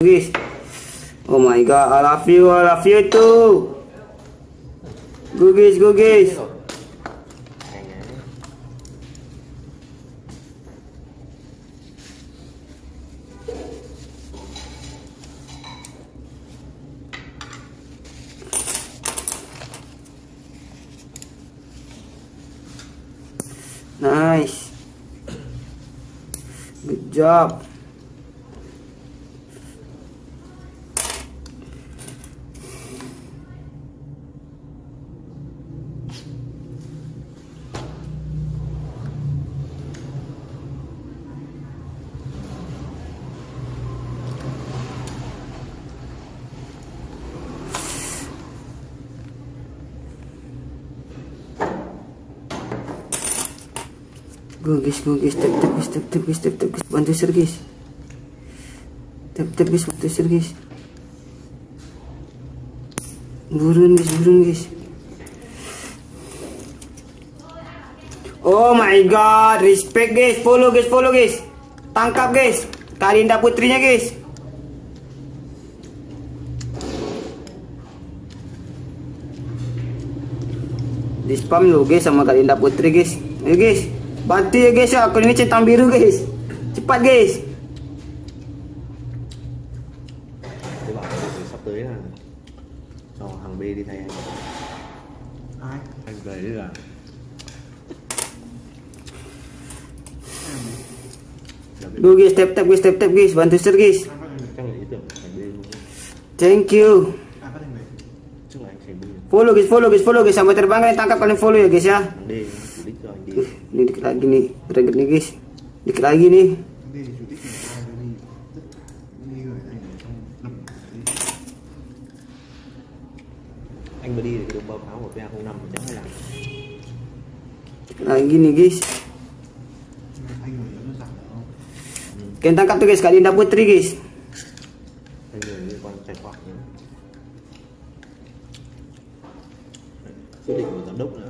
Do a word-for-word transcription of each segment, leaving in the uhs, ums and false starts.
guys. Oh my god, I love you, I love you too. Go guys, go guys. Nice. Good job. Go guys, go guys, tap tap guys, tap tap guys, tap tap guys, bantu share guys, tap tap guys, bantu share guys, burun guys, burun guys. Oh my god, respect guys, follow guys, follow guys, tangkap guys, Kalinda putrinya guys. Di spam lu guys sama Kalinda putri guys, ayo guys. Bantu ya guys ya, aku ini centang biru guys. Cepat guys. Tôi bảo là sắp tới là cho hàng B đi thay anh. Ai? Anh về đi là. Go guys, tap tap guys, tap tap guys, bantu share guys. Chắc là ý tưởng thành B luôn. Thank you. Chắc là anh thành B. Follow guys, follow guys, follow guys, sampai terbang kalian tangkap, kalian follow ya guys ya. D, đích cho anh D. Uh, ini dikit lagi nih, dragon nih guys, dikit lagi nih. Anh mà đi thì cái đồng báo cáo của P A không năm thì chắc phải làm. Dikit lagi nih guys. Kalian tangkap tuh guys, Kalinda putri guys. Anh người liên quan tài khoản nữa. Quyết định của giám đốc nữa.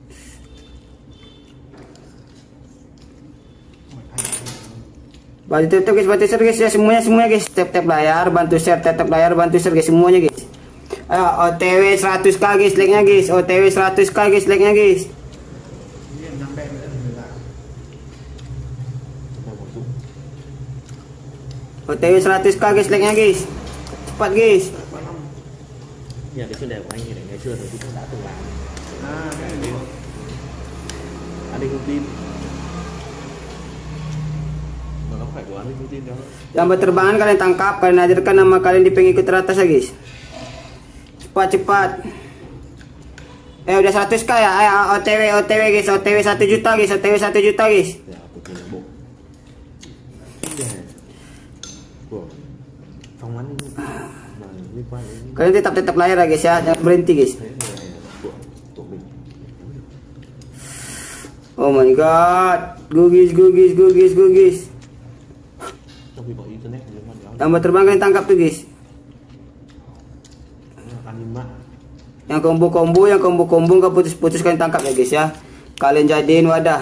Bantu tap tap guys, bantu share guys ya, semuanya semuanya guys. Tap tap layar, bantu share, tap tap layar, bantu share guys, semuanya guys. Ayo O T W seratus k guys, like-nya guys. O T W seratus k guys, like-nya guys. O T W seratus k guys, like-nya guys. Cepat guys. Nhà cái chuyên đề của anh thì ngày xưa thì cũng đã từng làm. À, cái này an ninh thông tin. Mà nó phải của an ninh thông tin đó. Yang berterbangan kalian tangkap, kalian hadirkan nama kalian di pengikut teratas ya guys. Cepat cepat. Eh udah seratus k ya. Ayo O T W O T W guys, O T W satu juta guys, O T W satu juta guys. Ya, betul bộ. Của phòng an ninh mà liên quan đến Kalian tetap tetap layar ya guys ya, jangan berhenti guys. Oh my god, go guys, go guys, go guys, go guys. Tambah terbang kalian tangkap tuh guys. Yang combo-combo, yang combo-combo nggak putus-putus kalian tangkap ya guys ya. Kalian jadiin wadah.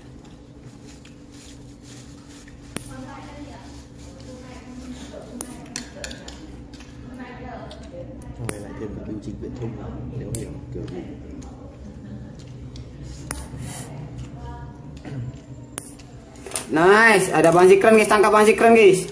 Nice, ada bang Zikran guys, tangkap bang Zikran guys.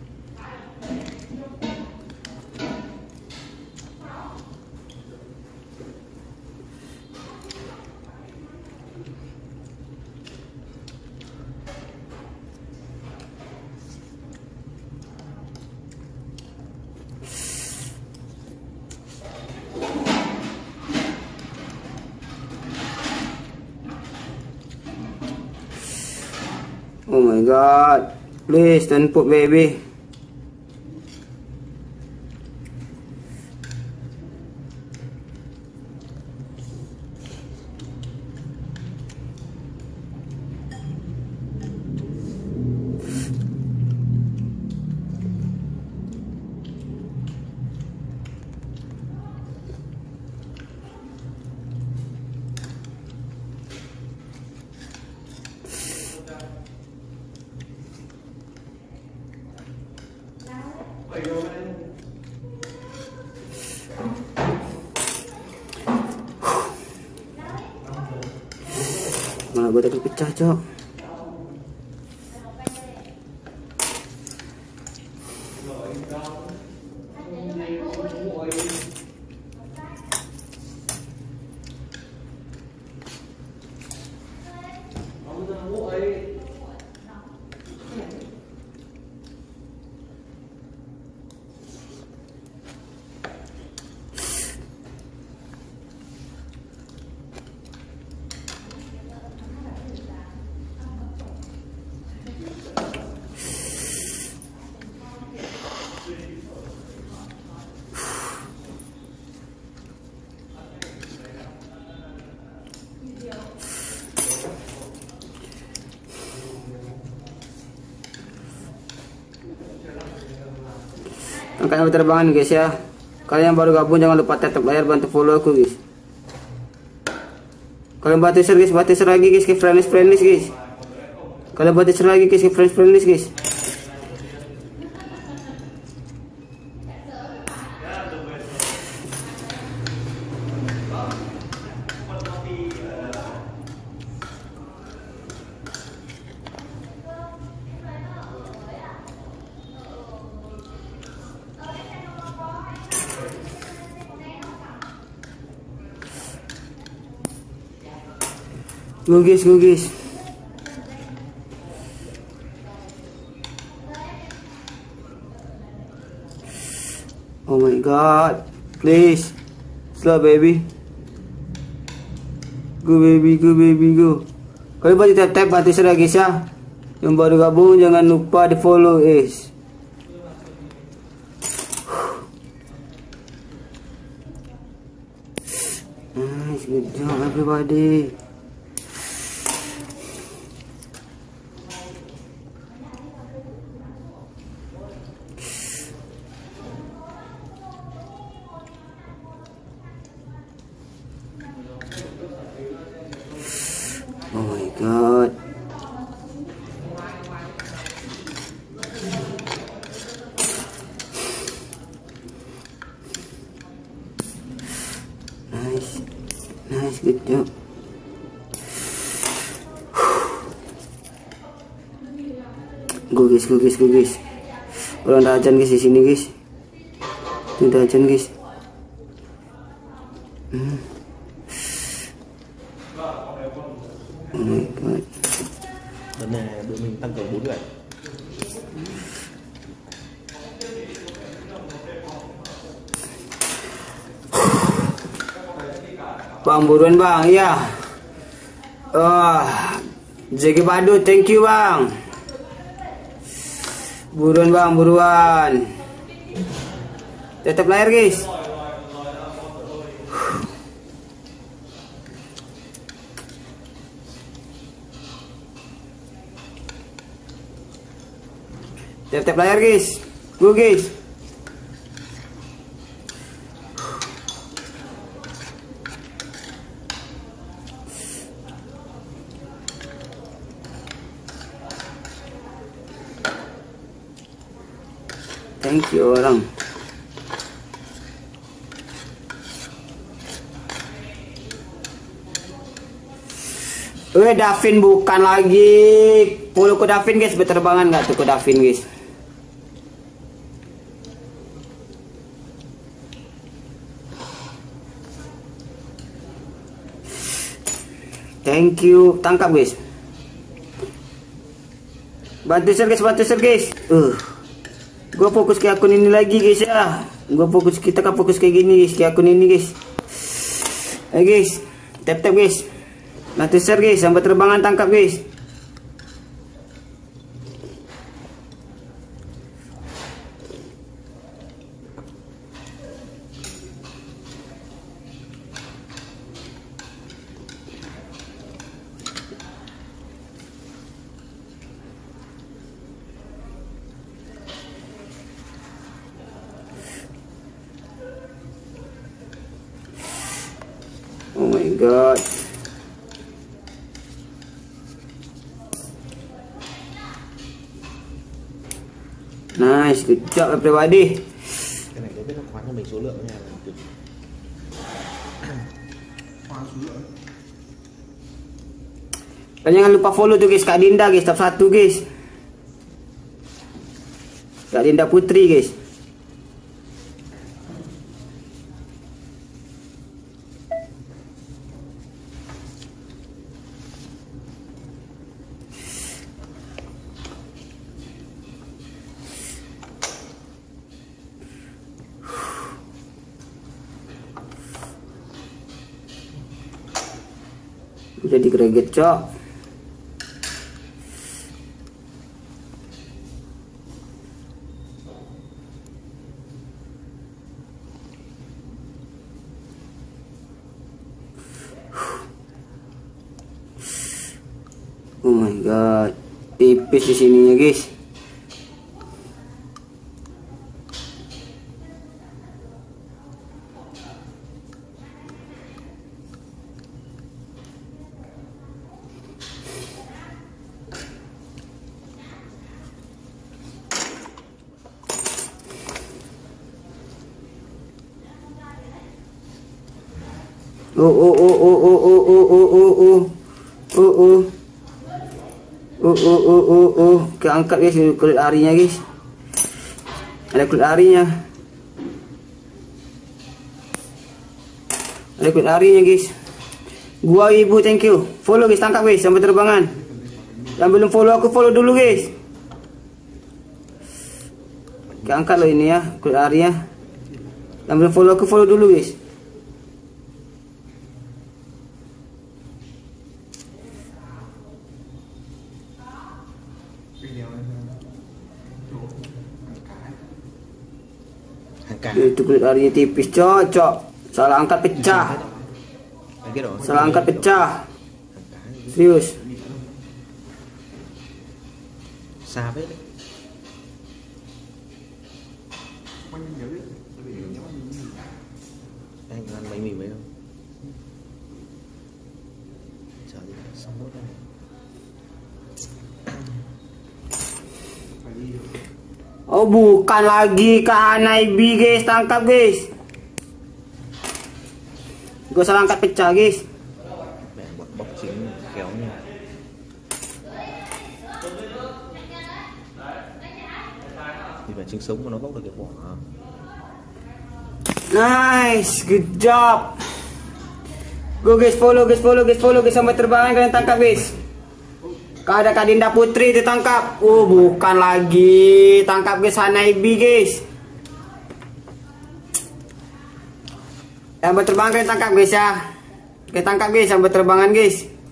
Oh my god, please don't put baby. udah pecah, cok. Angkatnya berterbangan guys ya. Kalian yang baru gabung jangan lupa tetap layar, bantu follow aku guys. Kalian bantu share guys, bantu share lagi guys ke friends friends guys. Kalian bantu share lagi guys ke friends friends guys. Go guys, go guys. Oh my god. Please. Slow baby. Go baby, go baby, go. Kalian bantu tap-tap, bantu share guys ya. Yang baru gabung jangan lupa di follow guys. Nice, good job everybody. Oh my god. Nice. Nice, good job. Go guys, go guys, go guys. Orang dajan guys di sini guys. Ini dajan guys. Hmm. Oh my god. Lần này đội mình tăng cường bốn người. Bang buruan bang, ya. Oh, J G Badut, thank you bang. Buruan bang, buruan. Tetap layar guys. Tetap layar guys. Go guys. Thank you orang. Eh Davin bukan lagi. Puluh ke Davin guys, berterbangan nggak tuh ke Davin guys? Thank you, tangkap guys. Bantu share guys, bantu share guys. Uh, gue fokus ke akun ini lagi guys ya. Gue fokus, kita kan fokus kayak gini guys, ke akun ini guys. Ayo guys, tap tap guys. Bantu share guys, sampai terbangan tangkap guys. Oh my god. Nice, good job everybody. Cái này tôi biết nó khoán cho mình số lượng nha. Khoán số lượng. Dan jangan lupa follow tuh guys Kak Dinda guys, top satu guys. Kak Dinda Putri guys. Jadi greget cok. Oh my god, tipis di sininya guys. Oh oh oh oh oh oh oh oh oh oh oh oh oh oh oh oh oh keangkat guys kulit arinya guys, ada kulit arinya, ada kulit arinya guys. Gua ibu thank you, follow guys, tangkap guys sampai terbangan. Yang belum follow aku follow dulu guys. Keangkat loh ini ya kulit arinya. Yang belum follow aku follow dulu guys. Itu kulit arinya tipis cocok. Salah angkat pecah. Salah angkat pecah. Serius. Xa với đấy. Anh ăn bánh mì mấy không? Chờ đi, xong hết này. Oh bukan lagi Kak Hanaibi guys, tangkap guys. Gue salah angkat pecah guys. Mẹ bọc bọc chính kéo nha. Thì phải trứng sống mà nó bóc được cái vỏ. Nice, good job. Go guys, follow guys, follow guys, follow guys sampai terbangan kalian tangkap guys. Ada Kak Dinda Putri ditangkap. Oh bukan lagi, tangkap guys Hanaibi guys. Yang berterbangan kalian tangkap guys ya. Kita tangkap guys yang berterbangan guys.